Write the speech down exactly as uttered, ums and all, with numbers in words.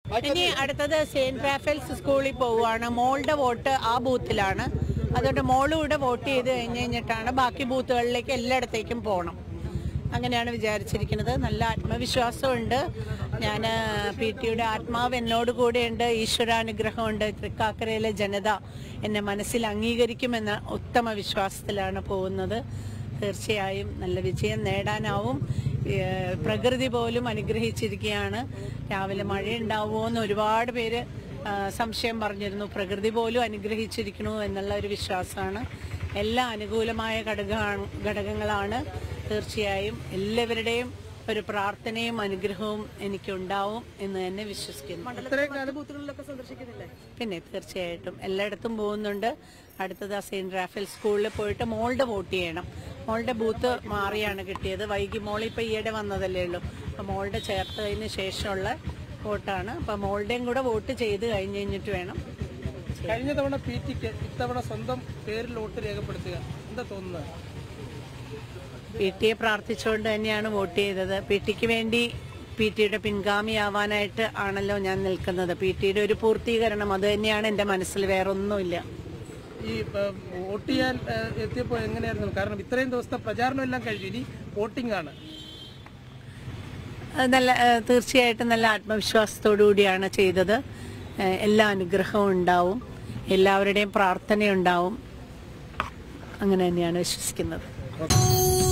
ഇനി അടുത്തത് Saint Raphael's സ്കൂളിൽ പോവുകയാണ്. മോളുടെ വോട്ട് ആ ബൂത്തിലാണ്. അതുകൊണ്ട് മോളും കൂടെ വോട്ട് ചെയ്ത് കഴിഞ്ഞ് കഴിഞ്ഞിട്ടാണ് ബാക്കി ബൂത്തുകളിലേക്ക് എല്ലായിടത്തേക്കും പോകണം. അങ്ങനെയാണ് വിചാരിച്ചിരിക്കുന്നത്. നല്ല ആത്മവിശ്വാസമുണ്ട്. ഞാൻ പി ടിയുടെ ആത്മാവ് എന്നോട് കൂടെയുണ്ട്. ഈശ്വരാനുഗ്രഹമുണ്ട്. തൃക്കാക്കരയിലെ ജനത എന്നെ മനസ്സിൽ അംഗീകരിക്കുമെന്ന ഉത്തമ വിശ്വാസത്തിലാണ് പോകുന്നത്. തീർച്ചയായും നല്ല വിജയം നേടാനാവും. പ്രകൃതി പോലും അനുഗ്രഹിച്ചിരിക്കുകയാണ്. രാവിലെ മഴയുണ്ടാവുമോ എന്ന് ഒരുപാട് പേര് സംശയം പറഞ്ഞിരുന്നു. പ്രകൃതി പോലും അനുഗ്രഹിച്ചിരിക്കണു എന്നുള്ള ഒരു വിശ്വാസമാണ്. എല്ലാ അനുകൂലമായ ഘടകമാണ് ഘടകങ്ങളാണ്. തീർച്ചയായും എല്ലാവരുടെയും ഒരു പ്രാർത്ഥനയും അനുഗ്രഹവും എനിക്കുണ്ടാവും എന്ന് തന്നെ വിശ്വസിക്കുന്നു. പിന്നെ തീർച്ചയായിട്ടും എല്ലായിടത്തും പോകുന്നുണ്ട്. അടുത്തത് സെയിന്റ് റാഫേൽ സ്കൂളിൽ പോയിട്ട് മോളുടെ വോട്ട് ചെയ്യണം. മോളുടെ ബൂത്ത് മാറിയാണ് കിട്ടിയത്. വൈകി മോളിപ്പോൾ ഈയിടെ വന്നതല്ലേ ഉള്ളൂ. അപ്പോൾ മോളുടെ ചേർത്തതിന് ശേഷമുള്ള വോട്ടാണ്. അപ്പോൾ മോളുടെയും കൂടെ വോട്ട് ചെയ്ത് കഴിഞ്ഞ് കഴിഞ്ഞിട്ട് വേണം. കഴിഞ്ഞ തവണ പി ടിക്ക് ഇത്തവണ സ്വന്തം പേരിൽ വോട്ട് രേഖപ്പെടുത്തുക എന്താ തോന്നുന്നത്? പി ടിയെ പ്രാർത്ഥിച്ചുകൊണ്ട് തന്നെയാണ് വോട്ട് ചെയ്തത്. പി ടിക്ക് വേണ്ടി പി ടിയുടെ പിൻഗാമിയാവാനായിട്ട് ആണല്ലോ ഞാൻ നിൽക്കുന്നത്. പി ടിയുടെ ഒരു പൂർത്തീകരണം അത് തന്നെയാണ് എൻ്റെ മനസ്സിൽ, വേറെ ഒന്നുമില്ല. ഈ വോട്ട് ചെയ്യാൻ എത്തിയപ്പോൾ എങ്ങനെയായിരുന്നു? കാരണം ഇത്രയും ദിവസത്തെ പ്രചാരണം എല്ലാം കഴിഞ്ഞു, ഇനി വോട്ടിംഗ് ആണ്. നല്ല തീർച്ചയായിട്ടും നല്ല ആത്മവിശ്വാസത്തോടു കൂടിയാണ് ചെയ്തത്. എല്ലാ അനുഗ്രഹവും ഉണ്ടാവും, എല്ലാവരുടെയും പ്രാർത്ഥനയുണ്ടാവും. അങ്ങനെ തന്നെയാണ് വിശ്വസിക്കുന്നത്.